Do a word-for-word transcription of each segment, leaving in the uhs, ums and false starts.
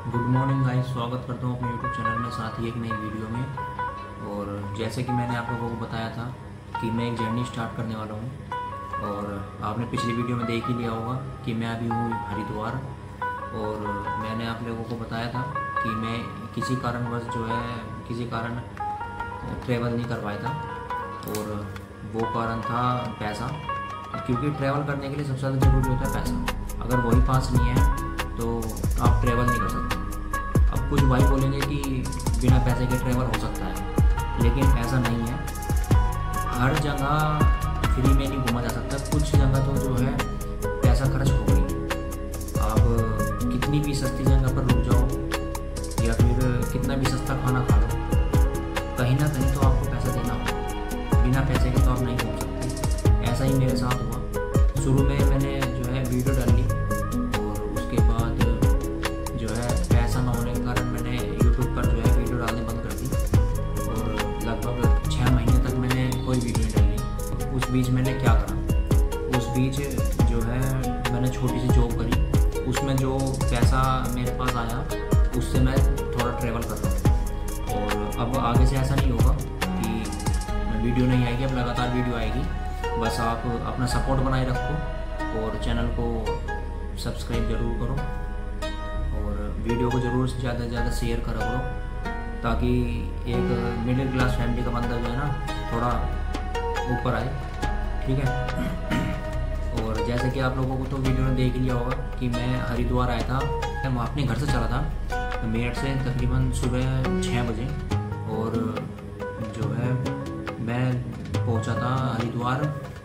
Good morning guys, स्वागत करता हूँ अपने यूट्यूब चैनल में, साथ ही एक नई वीडियो में। और जैसे कि मैंने आप लोगों को बताया था कि मैं एक जर्नी स्टार्ट करने वाला हूँ, और आपने पिछली वीडियो में देख ही लिया होगा कि मैं अभी हूँ हरिद्वार। और मैंने आप लोगों को बताया था कि मैं किसी कारणवश जो है किसी कारण ट्रैवल नहीं कर पाया था, और वो कारण था पैसा। क्योंकि ट्रैवल करने के लिए सबसे ज़्यादा ज़रूरी होता है पैसा। अगर वही पास नहीं है तो आप ट्रैवल नहीं कर सकते। अब कुछ भाई बोलेंगे कि बिना पैसे के ट्रैवल हो सकता है, लेकिन ऐसा नहीं है। हर जगह फ्री में नहीं घूमा जा सकता। कुछ जगह तो जो है पैसा खर्च हो गई। आप कितनी भी सस्ती जगह पर रुक जाओ या फिर कितना भी सस्ता खाना खा लो, कहीं ना कहीं तो आपको पैसा देना होगा। बिना पैसे के तो आप नहीं घूम सकते। ऐसा ही मेरे साथ हुआ। शुरू में मैंने जो है वीडियो डाली, और उसके बाद जो है पैसा ना होने के कारण मैंने यूट्यूब पर जो है वीडियो डालनी बंद कर दी, और लगभग छः महीने तक मैंने कोई वीडियो नहीं डाली। उस बीच मैंने क्या करा, उस बीच जो है मैंने छोटी सी जॉब करी। उसमें जो पैसा मेरे पास आया उससे मैं थोड़ा ट्रैवल कर रहा हूँ। और अब आगे से ऐसा नहीं होगा कि वीडियो नहीं आएगी, अब लगातार वीडियो आएगी। बस आप अपना सपोर्ट बनाए रखो और चैनल को सब्सक्राइब ज़रूर करो, और वीडियो को ज़रूर से ज़्यादा से ज़्यादा शेयर करा करो, ताकि एक मिडिल क्लास फैमिली का बंदा जो है ना थोड़ा ऊपर आए। ठीक है। और जैसे कि आप लोगों को तो वीडियो में देख लिया होगा कि मैं हरिद्वार आया था। मैं अपने घर से चला था मेरठ से तकरीबन सुबह छः बजे, और जो है मैं पहुंचा था हरिद्वार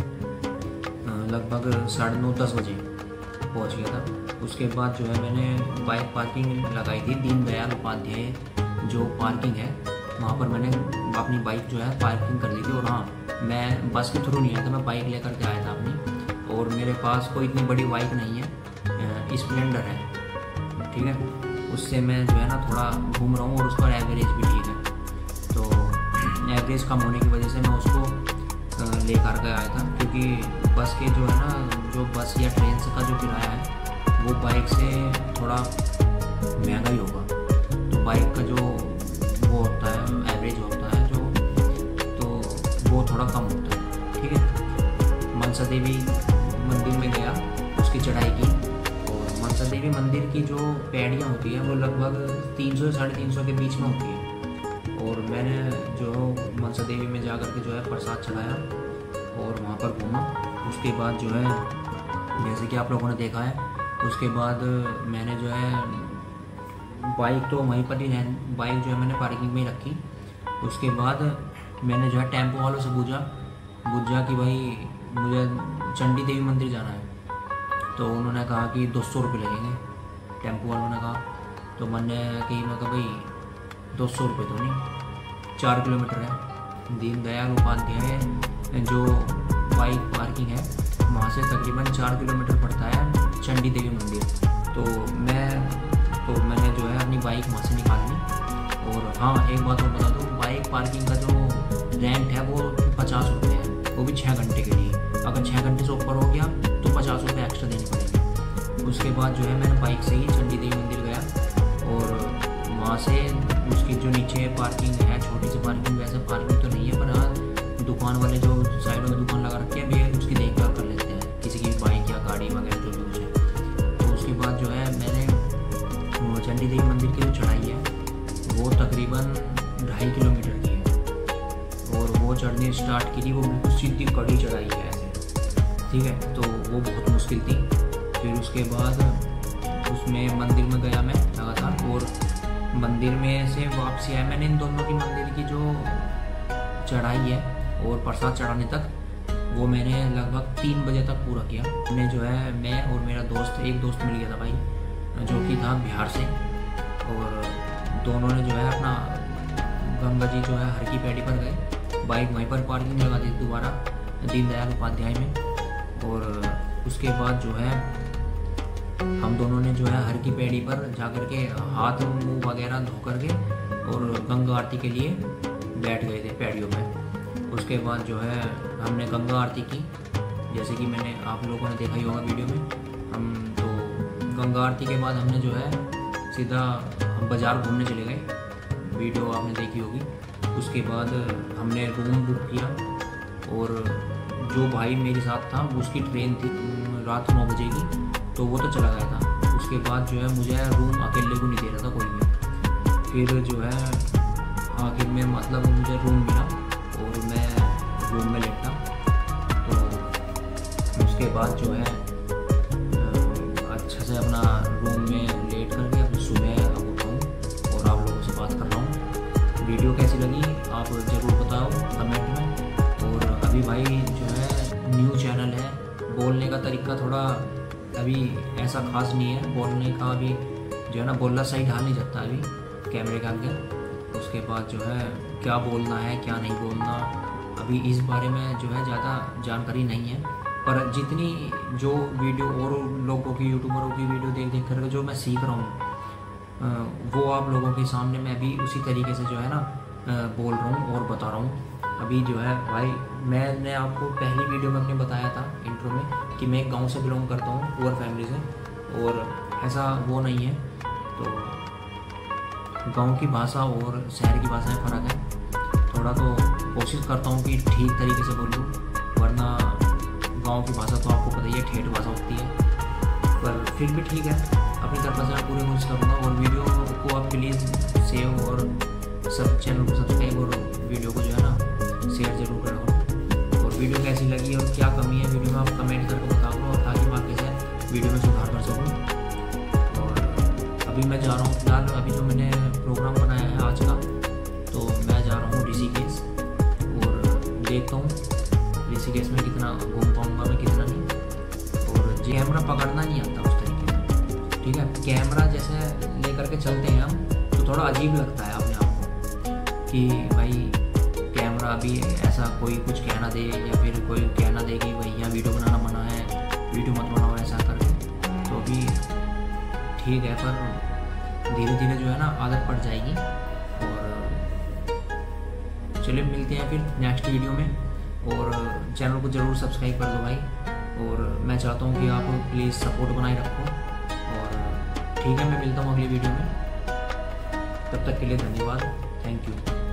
लगभग साढ़े नौ दस बजे पहुंच गया था। उसके बाद जो है मैंने बाइक पार्किंग लगाई थी। दीनदयाल उपाध्याय जो पार्किंग है वहाँ पर मैंने अपनी बाइक जो है पार्किंग कर ली थी। और हाँ, मैं बस के थ्रू नहीं आया था, मैं बाइक लेकर के आया था अपनी। और मेरे पास कोई इतनी बड़ी बाइक नहीं है, स्प्लेंडर है। ठीक है। उससे मैं जो है ना थोड़ा घूम रहा हूँ, और उसका एवरेज भी ठीक है। तो एवरेज कम होने की वजह से मैं उसको लेकर के आया था, क्योंकि बस के जो है ना जो बस या ट्रेन से का जो किराया है वो बाइक से थोड़ा महंगा ही होगा। तो बाइक का जो वो होता है एवरेज होता है जो, तो वो थोड़ा कम होता है। ठीक है। मनसा देवी मंदिर में गया, उसकी चढ़ाई की। और मनसा देवी मंदिर की जो पैड़ियाँ होती हैं वो लगभग तीन सौ साढ़े तीन सौ के बीच में होती है। और मैंने जो मनसा देवी में जाकर के जो है प्रसाद चढ़ाया और वहाँ पर घूमा। उसके बाद जो है जैसे कि आप लोगों ने देखा है, उसके बाद मैंने जो है बाइक तो वहीं पर ही है, बाइक जो है मैंने पार्किंग में ही रखी। उसके बाद मैंने जो है टेम्पो वालों से पूछा पूछा कि भाई मुझे चंडी देवी मंदिर जाना है। तो उन्होंने कहा कि दो सौ रुपये लगेंगे, टेम्पो वालों ने कहा। तो मैंने कही मैं कहा भाई दो सौ रुपये तो नहीं, चार किलोमीटर है दीनदयाल उपाध्याय जो बाइक पार्किंग है वहाँ से तकरीबन चार किलोमीटर पड़ता है चंडी देवी मंदिर। तो मैं तो मैंने जो है अपनी बाइक वहाँ से निकाल ली। और हाँ, एक बात और बता दूँ, बाइक पार्किंग का जो रेंट है वो पचास रुपये है, वो भी छः घंटे के लिए। अगर छः घंटे से ऊपर हो गया तो पचास रुपये एक्स्ट्रा देने पड़ेंगे। उसके बाद जो है मैंने बाइक से ही चंडी देवी मंदिर गया, और वहाँ से उसकी जो नीचे पार्किंग है, छोटी सी पार्किंग, वैसे पार्किंग तो नहीं है, पर हाँ दुकान वाले जो साइडों में दुकान लगा रखी है भी उसकी देखभाल कर लेते हैं, किसी की बाइक या गाड़ी वगैरह जो भी कुछ है। तो उसके बाद जो है मैंने चंडी देवी मंदिर की जो चढ़ाई है वो तकरीबन ढाई किलोमीटर की है, और वो चढ़ने स्टार्ट की थी वो बिल्कुल सीधी कड़ी चढ़ाई है ऐसे। ठीक है। तो वो बहुत मुश्किल थी। फिर उसके बाद उसमें मंदिर में गया मैं लगातार, और मंदिर में से वापसी आया। मैंने इन दोनों की मंदिर की जो चढ़ाई है और प्रसाद चढ़ाने तक वो मैंने लगभग तीन बजे तक पूरा किया। मैंने जो है मैं और मेरा दोस्त, एक दोस्त मिल गया था भाई जो कि था बिहार से, और दोनों ने जो है अपना गंगा जी जो है हर की पैड़ी पर गए, बाइक वहीं पर पार्किंग लगा दी दोबारा दीनदयाल उपाध्याय में। और उसके बाद जो है हम दोनों ने जो है हर की पैड़ी पर जाकर के हाथ मुंह वगैरह धो करके और गंगा आरती के लिए बैठ गए थे पैड़ियों में। उसके बाद जो है हमने गंगा आरती की, जैसे कि मैंने आप लोगों ने देखा ही होगा वीडियो में। हम तो गंगा आरती के बाद हमने जो है सीधा हम बाज़ार घूमने चले गए, वीडियो आपने देखी होगी। उसके बाद हमने रूम बुक किया और जो भाई मेरे साथ था उसकी ट्रेन थी रात नौ बजे की, तो वो तो चला गया था। उसके बाद जो है मुझे रूम अकेले को नहीं दे रहा था कोई भी। फिर जो है आखिर में मतलब मुझे रूम मिला और मैं रूम में लेटा। तो उसके बाद जो है अच्छा से अपना रूम में लेट करके अपनी सुबह अब उठा हूँ और आप लोगों से बात कर रहा हूँ। वीडियो कैसी लगी आप ज़रूर बताओ कमेंट में। और अभी भाई जो है न्यू चैनल है, बोलने का तरीका थोड़ा अभी ऐसा खास नहीं है, बोलने का अभी जो है ना बोलना सही ढाल नहीं सकता अभी कैमरे के आगे। उसके बाद जो है क्या बोलना है क्या नहीं बोलना अभी इस बारे में जो है ज़्यादा जानकारी नहीं है। पर जितनी जो वीडियो और लोगों की यूट्यूबरों की वीडियो देख देख कर जो मैं सीख रहा हूँ वो आप लोगों के सामने मैं भी उसी तरीके से जो है ना बोल रहा हूँ और बता रहा हूँ। अभी जो है भाई मैंने आपको पहली वीडियो में अपने बताया था इंट्रो में कि मैं एक गांव से बिलोंग करता हूँ, पुअर फैमिली से, और ऐसा वो नहीं है। तो गांव की भाषा और शहर की भाषा में फ़र्क है थोड़ा, तो कोशिश करता हूँ कि ठीक तरीके से बोलूँ, वरना गांव की भाषा तो आपको पता ही है ठेठ भाषा होती है। पर फिर भी ठीक है, अपनी तरफ से मैं पूरी कोशिश करूँगा। और वीडियो को आप प्लीज़ सेव और सब चैनल को सब्सक्राइब और वीडियो को जो है ना शेयर जरूर करो। और वीडियो कैसी लगी और क्या कमी है वीडियो में आप कमेंट करके बता दो, और ताकि मैं आगे से वीडियो में सुधार कर सकूँ। और अभी मैं जा रहा हूँ फिलहाल, अभी जो मैंने प्रोग्राम बनाया है आज का, तो मैं जा रहा हूँ ऋषिकेश और देखता हूँ ऋषिकेश में कितना घूम पाऊँगा मैं कितना नहीं। और कैमरा पकड़ना नहीं आता उस तरीके से, ठीक है। कैमरा जैसे लेकर के चलते हैं हम तो थोड़ा अजीब लगता है अपने आप को कि भाई कैमरा अभी ऐसा कोई कुछ कहना दे या फिर कोई कहना दे कि भाई यहाँ वीडियो बनाना मना है, वीडियो मत बनाओ ऐसा करके। तो अभी ठीक है, पर धीरे धीरे जो है ना आदत पड़ जाएगी। और चलिए मिलते हैं फिर नेक्स्ट वीडियो में, और चैनल को ज़रूर सब्सक्राइब कर दो भाई। और मैं चाहता हूँ कि आप प्लीज़ सपोर्ट बनाए रखो। और ठीक है, मैं मिलता हूँ अगली वीडियो में, तब तक के लिए धन्यवाद, थैंक यू।